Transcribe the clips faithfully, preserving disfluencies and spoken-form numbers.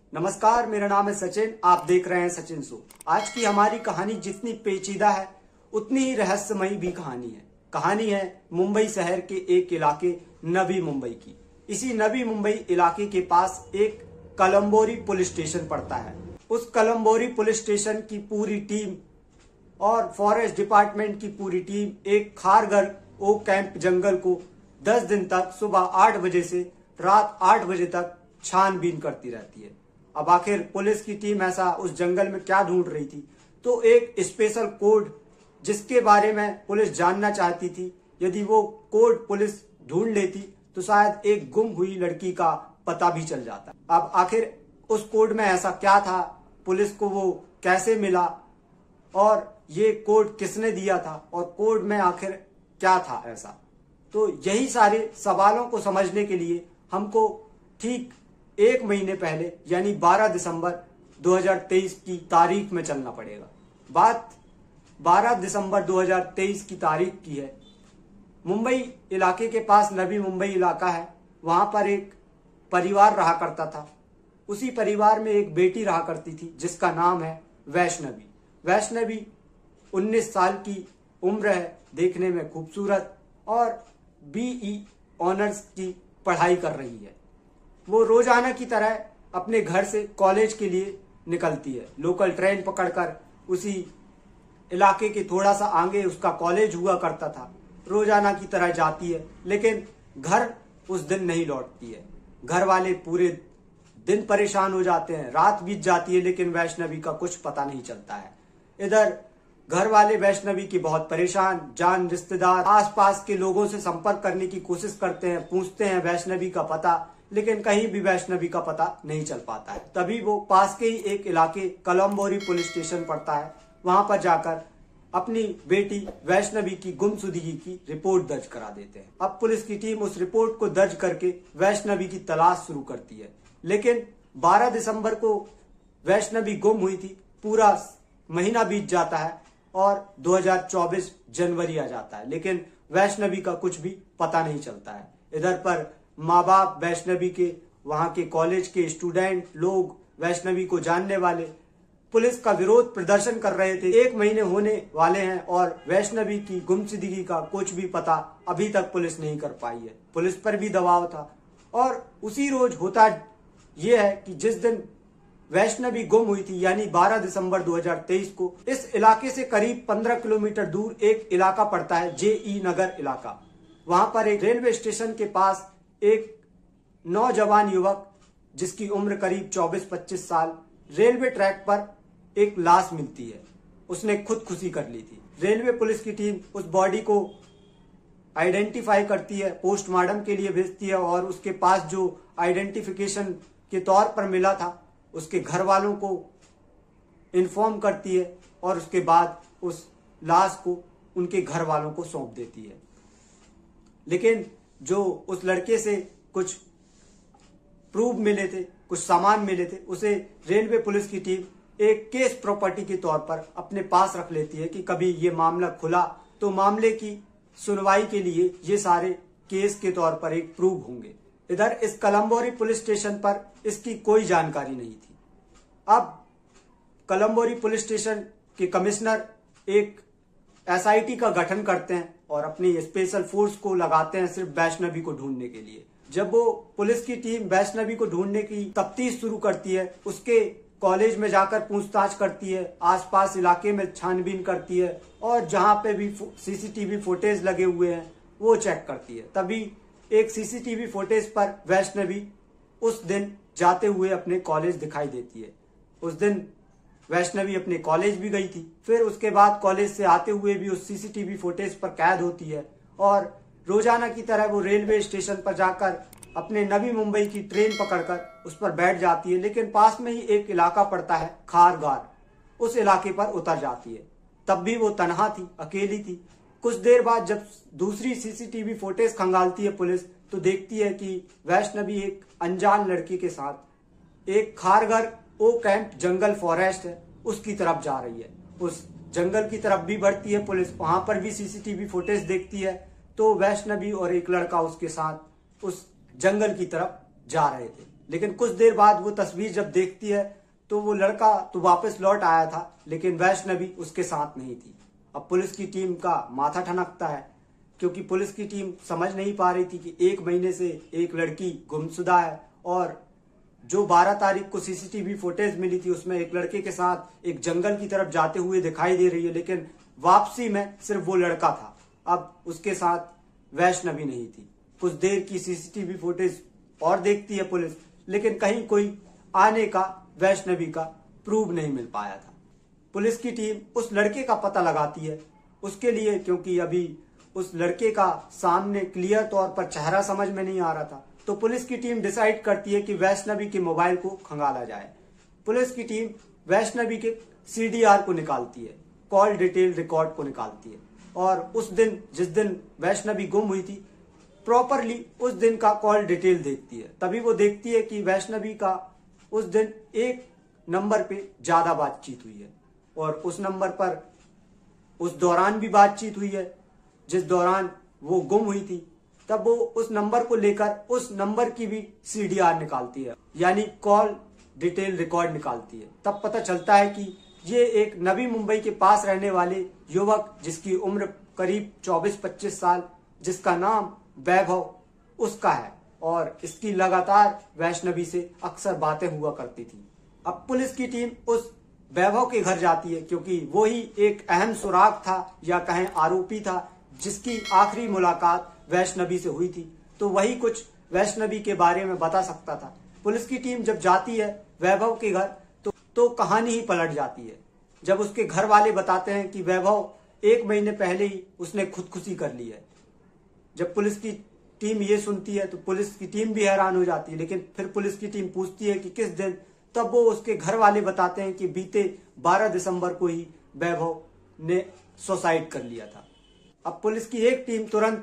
नमस्कार, मेरा नाम है सचिन। आप देख रहे हैं सचिन शो। आज की हमारी कहानी जितनी पेचीदा है उतनी ही रहस्यमयी भी कहानी है। कहानी है मुंबई शहर के एक इलाके नवी मुंबई की। इसी नवी मुंबई इलाके के पास एक कलम्बोरी पुलिस स्टेशन पड़ता है। उस कलम्बोरी पुलिस स्टेशन की पूरी टीम और फॉरेस्ट डिपार्टमेंट की पूरी टीम एक खारघर ओ कैंप जंगल को दस दिन तक सुबह आठ बजे से रात आठ बजे तक छानबीन करती रहती है। अब आखिर पुलिस की टीम ऐसा उस जंगल में क्या ढूंढ रही थी? तो एक स्पेशल कोड जिसके बारे में पुलिस जानना चाहती थी। यदि वो कोड पुलिस ढूंढ लेती तो शायद एक गुम हुई लड़की का पता भी चल जाता। अब आखिर उस कोड में ऐसा क्या था, पुलिस को वो कैसे मिला और ये कोड किसने दिया था और कोड में आखिर क्या था ऐसा? तो यही सारे सवालों को समझने के लिए हमको ठीक एक महीने पहले यानी बारह दिसंबर दो हज़ार तेईस की तारीख में चलना पड़ेगा। बात बारह दिसंबर दो हज़ार तेईस की तारीख की है। मुंबई इलाके के पास नवी मुंबई इलाका है। वहां पर एक परिवार रहा करता था। उसी परिवार में एक बेटी रहा करती थी जिसका नाम है वैष्णवी। वैष्णवी उन्नीस साल की उम्र है, देखने में खूबसूरत और बीई ऑनर्स की पढ़ाई कर रही है। वो रोजाना की तरह अपने घर से कॉलेज के लिए निकलती है। लोकल ट्रेन पकड़कर उसी इलाके के थोड़ा सा आगे उसका कॉलेज हुआ करता था। रोजाना की तरह जाती है, लेकिन घर उस दिन नहीं लौटती है। घर वाले पूरे दिन परेशान हो जाते हैं। रात बीत जाती है लेकिन वैष्णवी का कुछ पता नहीं चलता है। इधर घर वाले वैष्णवी की बहुत परेशान, जान रिश्तेदार आसपास के लोगों से संपर्क करने की कोशिश करते हैं, पूछते हैं वैष्णवी का पता, लेकिन कहीं भी वैष्णवी का पता नहीं चल पाता है। तभी वो पास के ही एक इलाके कलम्बोरी पुलिस स्टेशन पड़ता है। वहां पर जाकर अपनी बेटी वैष्णवी की गुमशुदगी की रिपोर्ट दर्ज करा देते हैं। अब पुलिस की टीम उस रिपोर्ट को दर्ज करके वैष्णवी की तलाश शुरू करती है। लेकिन बारह दिसंबर को वैष्णवी गुम हुई थी। पूरा महीना बीत जाता है और दो हज़ार चौबीस जनवरी आ जाता है, लेकिन वैष्णवी का कुछ भी पता नहीं चलता है। इधर पर माँ बाप, वैष्णवी के वहां के कॉलेज के स्टूडेंट लोग, वैष्णवी को जानने वाले पुलिस का विरोध प्रदर्शन कर रहे थे। एक महीने होने वाले हैं और वैष्णवी की गुमशुदगी का कुछ भी पता अभी तक पुलिस नहीं कर पाई है। पुलिस पर भी दबाव था और उसी रोज होता यह है कि जिस दिन वैष्णवी गुम हुई थी यानी बारह दिसंबर दो हज़ार तेईस को, इस इलाके से करीब पंद्रह किलोमीटर दूर एक इलाका पड़ता है, जेई नगर इलाका। वहां पर एक रेलवे स्टेशन के पास एक नौजवान युवक जिसकी उम्र करीब चौबीस पच्चीस साल, रेलवे ट्रैक पर एक लाश मिलती है। उसने खुदकुशी कर ली थी। रेलवे पुलिस की टीम उस बॉडी को आइडेंटिफाई करती है, पोस्टमार्टम के लिए भेजती है और उसके पास जो आइडेंटिफिकेशन के तौर पर मिला था उसके घर वालों को इन्फॉर्म करती है और उसके बाद उस लाश को उनके घर वालों को सौंप देती है। लेकिन जो उस लड़के से कुछ प्रूफ मिले थे, कुछ सामान मिले थे, उसे रेलवे पुलिस की टीम एक केस प्रॉपर्टी के तौर पर अपने पास रख लेती है कि कभी ये मामला खुला तो मामले की सुनवाई के लिए ये सारे केस के तौर पर एक प्रूफ होंगे। इधर इस कलम्बोरी पुलिस स्टेशन पर इसकी कोई जानकारी नहीं थी। अब कलम्बोरी पुलिस स्टेशन के कमिश्नर एक एसआईटी का गठन करते हैं और अपनी स्पेशल फोर्स को लगाते हैं सिर्फ वैष्णवी को ढूंढने के लिए। जब वो पुलिस की टीम वैष्णवी को ढूंढने की तफ्तीश शुरू करती है, उसके कॉलेज में जाकर पूछताछ करती है, आसपास इलाके में छानबीन करती है और जहां पे भी सीसीटीवी फुटेज लगे हुए हैं वो चेक करती है। तभी एक सीसीटीवी फुटेज पर वैष्णवी उस दिन जाते हुए अपने कॉलेज दिखाई देती है। उस दिन वैष्णवी अपने कॉलेज भी गई थी। फिर उसके बाद कॉलेज से आते हुए भी उस सीसीटीवी फुटेज पर कैद होती है और रोजाना की तरह वो रेलवे स्टेशन पर जाकर अपने नवी मुंबई की ट्रेन पकड़कर उस पर बैठ जाती है। लेकिन पास में ही एक इलाका पड़ता है खारगार, उस इलाके पर उतर जाती है। तब भी वो तनहा थी, अकेली थी। कुछ देर बाद जब दूसरी सीसीटीवी फुटेज खंगालती है पुलिस तो देखती है कि वैष्णवी एक अनजान लड़की के साथ एक खारघर ओ कैंप जंगल फॉरेस्ट है उसकी तरफ जा रही है। उस जंगल की तरफ भी बढ़ती है पुलिस, वहां पर भी सीसीटीवी फुटेज देखती है तो वैष्णवी और एक लड़का उसके साथ उस जंगल की तरफ जा रहे थे। लेकिन कुछ देर बाद वो तस्वीर जब देखती है तो वो लड़का तो वापस लौट आया था, लेकिन वैष्णवी उसके साथ नहीं थी। अब पुलिस की टीम का माथा ठनकता है, क्योंकि पुलिस की टीम समझ नहीं पा रही थी कि एक महीने से एक लड़की गुमशुदा है और जो बारह तारीख को सीसीटीवी फुटेज मिली थी उसमें एक लड़के के साथ एक जंगल की तरफ जाते हुए दिखाई दे रही है, लेकिन वापसी में सिर्फ वो लड़का था। अब उसके साथ वैष्णवी नहीं थी। कुछ देर की सीसीटीवी फुटेज और देखती है पुलिस, लेकिन कहीं कोई आने का वैष्णवी का प्रूफ नहीं मिल पाया था। पुलिस की टीम उस लड़के का पता लगाती है उसके लिए, क्योंकि अभी उस लड़के का सामने क्लियर तौर पर चेहरा समझ में नहीं आ रहा था। तो पुलिस की टीम डिसाइड करती है कि वैष्णवी के मोबाइल को खंगाला जाए। पुलिस की टीम वैष्णवी के सीडीआर को निकालती है, कॉल डिटेल रिकॉर्ड को निकालती है, और उस दिन जिस दिन वैष्णवी गुम हुई थी प्रॉपरली उस दिन का कॉल डिटेल देखती है। तभी वो देखती है कि वैष्णवी का उस दिन एक नंबर पे ज्यादा बातचीत हुई है, और उस नंबर पर उस दौरान भी बातचीत हुई है जिस दौरान वो गुम हुई थी। तब वो उस नंबर को लेकर उस नंबर की भी सीडीआर निकालती है, यानी कॉल डिटेल रिकॉर्ड निकालती है। तब पता चलता है कि ये एक नवी मुंबई के पास रहने वाले युवक, जिसकी उम्र करीब चौबीस पच्चीस साल, जिसका नाम वैभव उसका है, और इसकी लगातार वैष्णवी से अक्सर बातें हुआ करती थी। अब पुलिस की टीम उस वैभव के घर जाती है, क्योंकि वो ही एक अहम सुराग था या कहें आरोपी था जिसकी आखिरी मुलाकात वैष्णवी से हुई थी, तो वही कुछ वैष्णवी के बारे में बता सकता था। पुलिस की टीम जब जाती है वैभव के घर तो, तो कहानी ही पलट जाती है, जब उसके घर वाले बताते हैं कि वैभव एक महीने पहले ही उसने खुदकुशी कर ली है। जब पुलिस की टीम ये सुनती है तो पुलिस की टीम भी हैरान हो जाती है, लेकिन फिर पुलिस की टीम पूछती है कि किस दिन, तब वो उसके घर वाले बताते हैं कि बीते बारह दिसंबर को ही वैभव ने सुसाइड कर लिया था। अब पुलिस की एक टीम तुरंत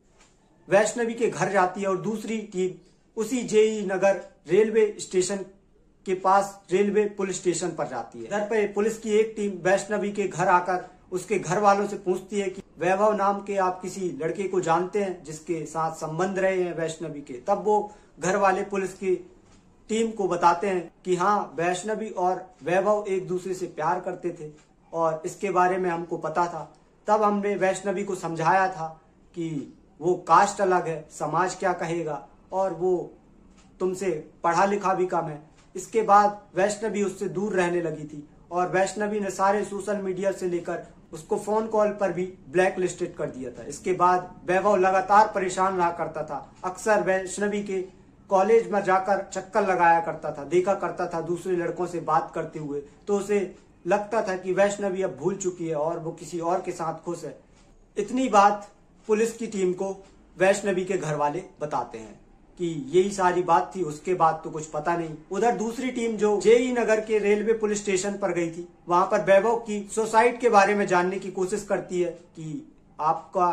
वैष्णवी के घर जाती है और दूसरी टीम उसी जेई नगर रेलवे स्टेशन के पास रेलवे पुलिस स्टेशन पर जाती है। घर पर पुलिस की एक टीम वैष्णवी के घर आकर उसके घर वालों से पूछती है कि वैभव नाम के आप किसी लड़के को जानते हैं जिसके साथ संबंध रहे हैं वैष्णवी के। तब वो घर वाले पुलिस की टीम को बताते हैं कि हाँ, वैष्णवी और वैभव एक दूसरे से प्यार करते थे और इसके बारे में हमको पता था। तब हमने वैष्णवी को समझाया था कि वो कास्ट अलग है, समाज क्या कहेगा, और वो तुमसे पढ़ा लिखा भी कम है। इसके बाद वैष्णवी उससे दूर रहने लगी थी और वैष्णवी ने सारे सोशल मीडिया से लेकर उसको फोन कॉल पर भी ब्लैक लिस्टेड कर दिया था। इसके बाद वैभव लगातार परेशान रहा करता था, अक्सर वैष्णवी के कॉलेज में जाकर चक्कर लगाया करता था, देखा करता था दूसरे लड़कों से बात करते हुए, तो उसे लगता था कि वैष्णवी अब भूल चुकी है और वो किसी और के साथ खुश है। इतनी बात पुलिस की टीम को वैष्णवी के घर वाले बताते हैं कि यही सारी बात थी, उसके बाद तो कुछ पता नहीं। उधर दूसरी टीम जो जेई नगर के रेलवे पुलिस स्टेशन पर गई थी, वहां पर वैभव की सुसाइड के बारे में जानने की कोशिश करती है कि आपका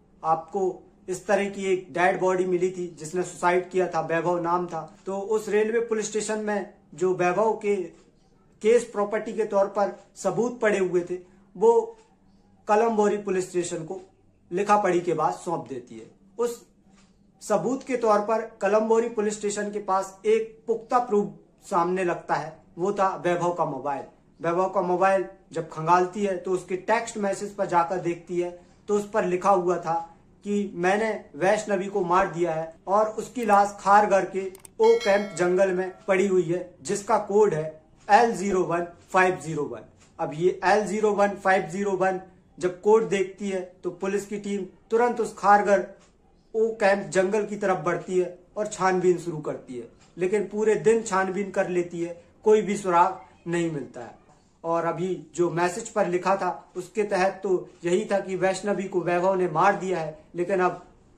आपको इस तरह की एक डेड बॉडी मिली थी जिसने सुसाइड किया था, वैभव नाम था। तो उस रेलवे पुलिस स्टेशन में जो वैभव के केस प्रॉपर्टी के तौर पर सबूत पड़े हुए थे, वो कलमबोरी पुलिस स्टेशन को लिखा पढ़ी के बाद सौंप देती है। उस सबूत के तौर पर कलमबोरी पुलिस स्टेशन के पास एक पुख्ता प्रूफ सामने लगता है, वो था वैभव का मोबाइल। वैभव का मोबाइल जब खंगालती है तो उसके टेक्स्ट मैसेज पर जाकर देखती है तो उस पर लिखा हुआ था कि मैंने वैष्णवी को मार दिया है और उसकी लाश खारघर के ओ कैंप जंगल में पड़ी हुई है, जिसका कोड है L zero one five zero one. अब ये L zero one five zero one जब कोड देखती है तो पुलिस की टीम तुरंत उस खारघर ओ कैंप जंगल की तरफ बढ़ती है और छानबीन शुरू करती है, लेकिन पूरे दिन छानबीन कर लेती है, कोई भी सुराग नहीं मिलता है। और अभी जो मैसेज पर लिखा था उसके तहत तो यही था कि वैष्णवी को वैभव ने मार दिया है, लेकिन अब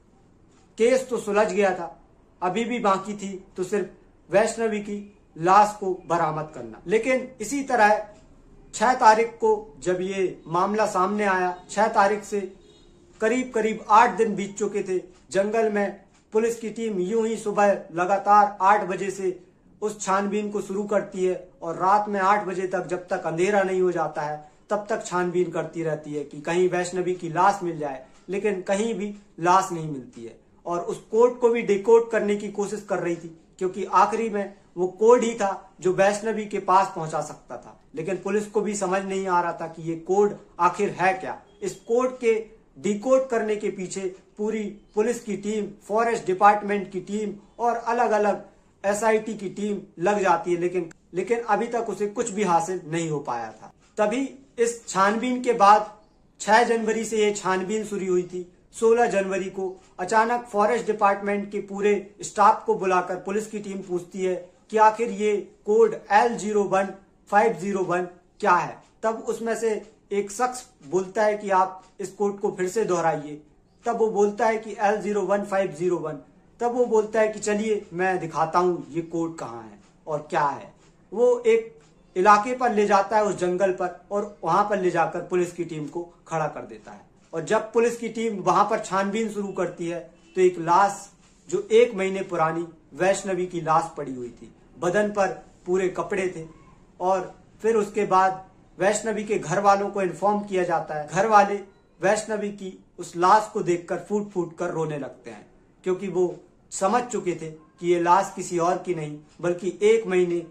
केस तो सुलझ गया था, अभी भी बाकी थी तो सिर्फ वैष्णवी की लाश को बरामद करना। लेकिन इसी तरह छह तारीख को जब ये मामला सामने आया, छह तारीख से करीब करीब आठ दिन बीत चुके थे। जंगल में पुलिस की टीम यूं ही सुबह लगातार आठ बजे से उस छानबीन को शुरू करती है और रात में आठ बजे तक, जब तक अंधेरा नहीं हो जाता है, तब तक छानबीन करती रहती है कि कहीं वैष्णवी की लाश मिल जाए, लेकिन कहीं भी लाश नहीं मिलती है। और उस कोड को भी डिकोड करने की कोशिश कर रही थी क्योंकि आखिरी में वो कोड ही था जो वैष्णवी के पास पहुंचा सकता था। लेकिन पुलिस को भी समझ नहीं आ रहा था कि ये कोड आखिर है क्या। इस कोड के डिकोड करने के पीछे पूरी पुलिस की टीम, फॉरेस्ट डिपार्टमेंट की टीम और अलग अलग एसआईटी की टीम लग जाती है, लेकिन लेकिन अभी तक उसे कुछ भी हासिल नहीं हो पाया था। तभी इस छानबीन के बाद छह जनवरी से ये छानबीन शुरू हुई थी। सोलह जनवरी को अचानक फॉरेस्ट डिपार्टमेंट के पूरे स्टाफ को बुलाकर पुलिस की टीम पूछती है कि आखिर ये code L zero one five zero one क्या है। तब उसमें से एक शख्स बोलता है कि आप इस कोड को फिर से दोहराइए। तब वो बोलता है कि L zero one five zero one. तब वो बोलता है कि चलिए मैं दिखाता हूँ ये कोड कहाँ है और क्या है। वो एक इलाके पर ले जाता है, उस जंगल पर, और वहां पर ले जाकर पुलिस की टीम को खड़ा कर देता है। और जब पुलिस की टीम वहां पर छानबीन शुरू करती है तो एक लाश जो एक महीने पुरानी वैष्णवी की लाश पड़ी हुई थी, बदन पर पूरे कपड़े थे। और फिर उसके बाद वैष्णवी के घर वालों को इन्फॉर्म किया जाता है। घर वाले वैष्णवी की उस लाश को देखकर फूट फूट कर रोने लगते हैं, क्योंकि वो समझ चुके थे कि ये लाश किसी और की नहीं बल्कि एक महीने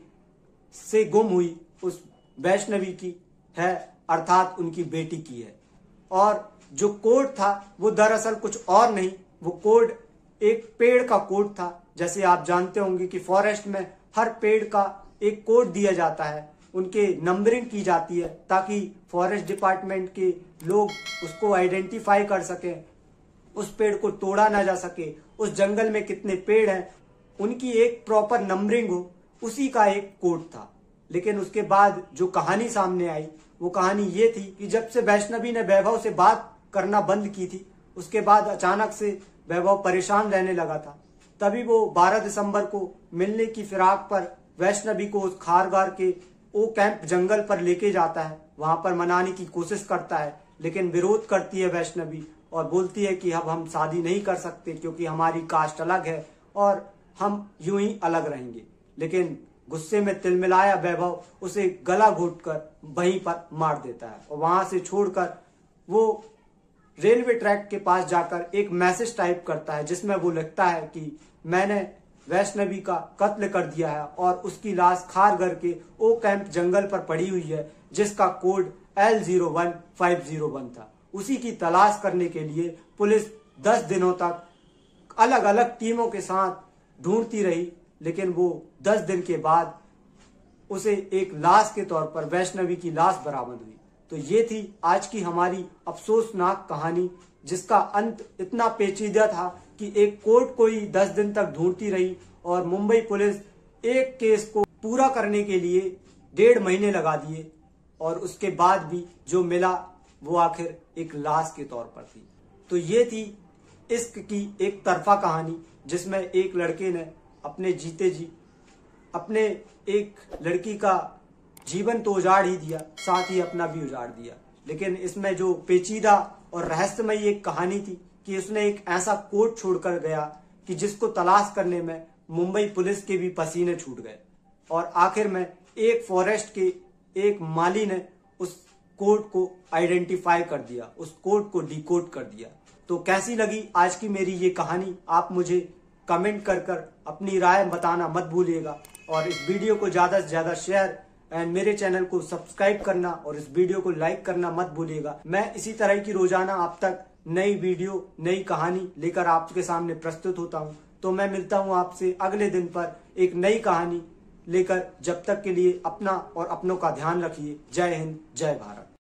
से गुम हुई उस वैष्णवी की है, अर्थात उनकी बेटी की है। और जो कोड था वो दरअसल कुछ और नहीं, वो कोड एक पेड़ का कोड था। जैसे आप जानते होंगे कि फॉरेस्ट में हर पेड़ का एक कोड दिया जाता है, उनके नंबरिंग की जाती है ताकि फॉरेस्ट डिपार्टमेंट के लोग उसको आइडेंटिफाई कर सकें, उस पेड़ को तोड़ा ना जा सके, उस जंगल में कितने पेड़ हैं उनकी एक प्रॉपर नंबरिंग हो, उसी का एक कोड था। लेकिन उसके बाद जो कहानी सामने आई वो कहानी ये थी कि जब से वैष्णवी ने वैभव से बात करना बंद की थी, उसके बाद अचानक से वैभव परेशान रहने लगा था। तभी वो बारह दिसंबर को मिलने की फिराक पर वैष्णवी को उस खारगार के ओ कैंप जंगल पर लेके जाता है। वहां पर मनाने की कोशिश करता है, लेकिन विरोध करती है वैष्णवी और बोलती है कि अब हम शादी नहीं कर सकते क्योंकि हमारी कास्ट अलग है और हम यूं ही अलग रहेंगे। लेकिन गुस्से में तिलमिलाया वैभव उसे गला घोटकर वहीं पर मार देता है और वहां से छोड़कर वो रेलवे ट्रैक के पास जाकर एक मैसेज टाइप करता है जिसमें वो लिखता है कि मैंने वैष्णवी का कत्ल कर दिया है और उसकी लाश खारघर के ओ कैंप जंगल पर पड़ी हुई है, जिसका code L zero one five zero one था। उसी की तलाश करने के लिए पुलिस दस दिनों तक अलग अलग टीमों के साथ ढूंढती रही, लेकिन वो दस दिन के बाद उसे एक लाश के तौर पर वैष्णवी की लाश बरामद हुई। तो ये थी आज की हमारी अफसोसनाक कहानी, जिसका अंत इतना पेचीदा था कि एक कोर्ट को ही दस दिन तक ढूंढती रही और मुंबई पुलिस एक केस को पूरा करने के लिए डेढ़ महीने लगा दिए और उसके बाद भी जो मिला वो आखिर एक लाश के तौर पर थी। तो ये थी इश्क की एक तरफा कहानी, जिसमें एक लड़के ने अपने जीते जी अपने एक लड़की का जीवन तो उजाड़ ही दिया, साथ ही अपना भी उजाड़ दिया। लेकिन इसमें जो पेचीदा और रहस्यमयी एक कहानी थी कि उसने एक ऐसा कोड छोड़कर गया कि जिसको तलाश करने में मुंबई पुलिस के भी पसीने छूट गए और आखिर में एक फॉरेस्ट के एक माली ने उस कोड को आइडेंटिफाई कर दिया, उस कोड को डिकोड कर दिया। तो कैसी लगी आज की मेरी ये कहानी, आप मुझे कमेंट कर कर अपनी राय बताना मत भूलिएगा और इस वीडियो को ज्यादा से ज्यादा शेयर एंड मेरे चैनल को सब्सक्राइब करना और इस वीडियो को लाइक करना मत भूलिएगा। मैं इसी तरह की रोजाना आप तक नई वीडियो, नई कहानी लेकर आपके सामने प्रस्तुत होता हूं। तो मैं मिलता हूं आपसे अगले दिन पर एक नई कहानी लेकर। जब तक के लिए अपना और अपनों का ध्यान रखिए। जय हिंद, जय भारत।